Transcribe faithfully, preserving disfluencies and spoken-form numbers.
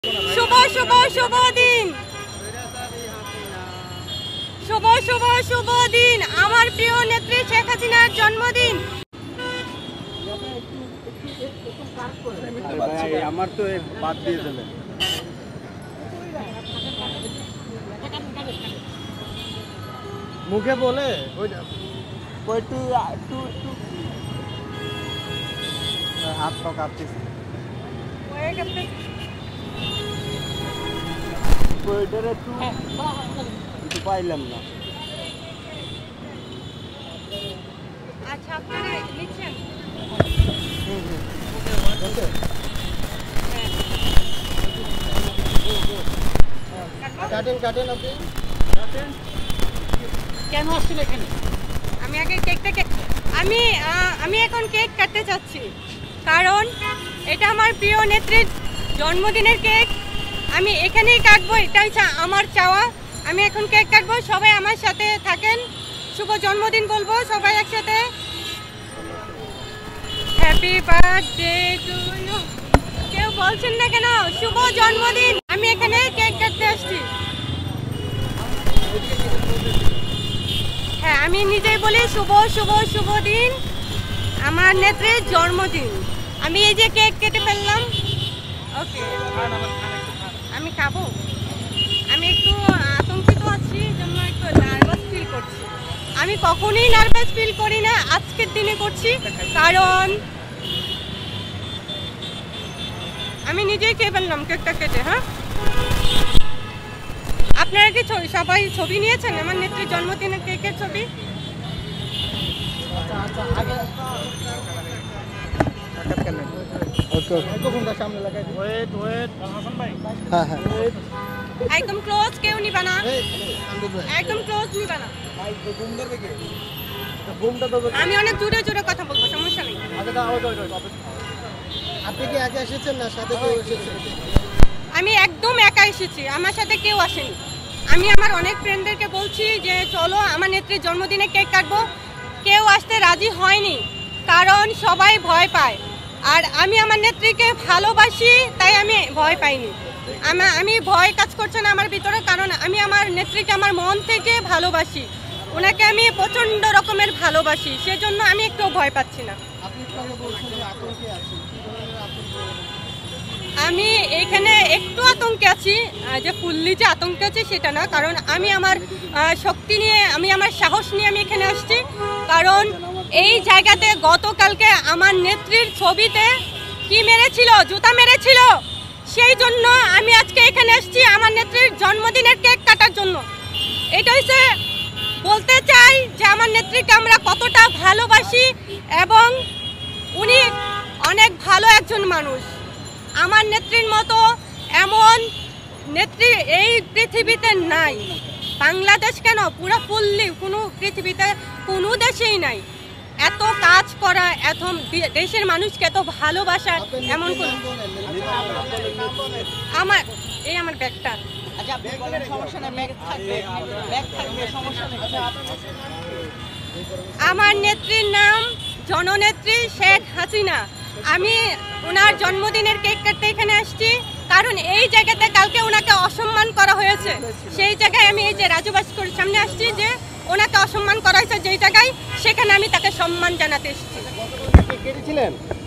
শুভ শুভ শুভ দিন, শুভ শুভ শুভ দিন, আমার প্রিয় নেত্রী শেখ হাসিনার জন্মদিন। আমার তো বাদ দিয়ে দিলেন। মুখে বলে হাত পা কাঁপতেছে, পাইলাম না। আচ্ছা, আপনারা লিখছেন? কাটেন কাটেন আপনি কেন আসছেন এখানে? আমি আগে কেকটা কেক আমি আমি এখন কেক কাটতে চাচ্ছি, কারণ এটা আমার প্রিয় নেত্রীর জন্মদিনের কেক। আমি এখানেই কাটবো, এটা হচ্ছে আমার চাওয়া। আমি এখন কেক কাটবো, সবাই আমার সাথে থাকেন, শুভ জন্মদিন বলবো সবাই একসাথে। Happy birthday to you. কেউ বলছেন না কেন শুভ জন্মদিন? আমি এখানে কেক কাটতে আসছি। হ্যাঁ, আমি নিজেই বলি শুভ শুভ শুভ দিন, আমার নেত্রীর জন্মদিন। আমি এই যে কেক কেটে ফেললাম। ওকে, আমি খাবো। আমি একটু আতঙ্কিত আছি, জন্য একটু নার্ভাস ফিল করছি। আমি কখনোই নার্ভাস ফিল করি না, আজকের দিনে করছি, কারণ আমি নিজেই খেয়ে ফেললাম কেকটা কেটে। হ্যাঁ, আপনারা কি সবাই ছবি নিয়েছেন আমার নেত্রীর জন্মদিনের কেকের ছবি? একদম ক্লোজ কেউ নিবা না, একদম ক্লোজ নিবা না। আমি অনেক জোরে জোরে কথা বলবো, সমস্যা নেই। আপনি কি একা এসেছেন না সাথে কেউ এসেছেন? আমি একদম একা এসেছি, আমার সাথে কেউ আসেনি। আমি আমার অনেক ফ্রেন্ডদেরকে বলছি যে চলো আমার নেত্রীর জন্মদিনে কেক কাটবো, কেউ আসতে রাজি হয়নি, কারণ সবাই ভয় পায়। আর আমি আমার নেত্রীকে ভালোবাসি, তাই আমি ভয় পাইনি। আমার আমি ভয় কাজ করছে না আমার ভিতরে, কারণ আমি আমার নেত্রীকে আমার মন থেকে ভালোবাসি, ওনাকে আমি প্রচণ্ড রকমের ভালোবাসি, সেজন্য আমি একটু ভয় পাচ্ছি না। আমি এখানে একটু আতঙ্কে আছি, যে ফুললি যে আতঙ্কে আছি সেটা না, কারণ আমি আমার শক্তি নিয়ে, আমি আমার সাহস নিয়ে আমি এখানে আসছি। কারণ এই জায়গাতে গতকালকে আমার নেত্রীর ছবিতে কি মেরেছিল, জুতা মেরেছিল, সেই জন্য আমি আজকে এখানে আসছি আমার নেত্রীর জন্মদিনের কেক কাটার জন্য। এটা হচ্ছে বলতে চাই যে আমার নেত্রীকে আমরা কতটা ভালোবাসি, এবং উনি অনেক ভালো একজন মানুষ। আমার নেত্রীর মতো এমন নেত্রী এই পৃথিবীতে নাই, বাংলাদেশ কেন পুরো ফুললি কোনো পৃথিবীতে কোনো দেশেই নাই। এত কাজ করা, এত দেশের মানুষকে এত ভালোবাসা, এমন কোন আমার এই আমার ব্যাগটা। আমার নেত্রীর নাম জননেত্রী শেখ হাসিনা। আমি ওনার জন্মদিনের কেক কাটতে এখানে আসছি, কারণ এই জায়গাতে কালকে ওনাকে অসম্মান করা হয়েছে। সেই জায়গায় আমি এই যে রাজু ভাস্কর সামনে আসছি, যে ওনাকে অসম্মান করা হয়েছে যেই জায়গায়, সেখানে আমি তাকে সম্মান জানাতে এসেছি।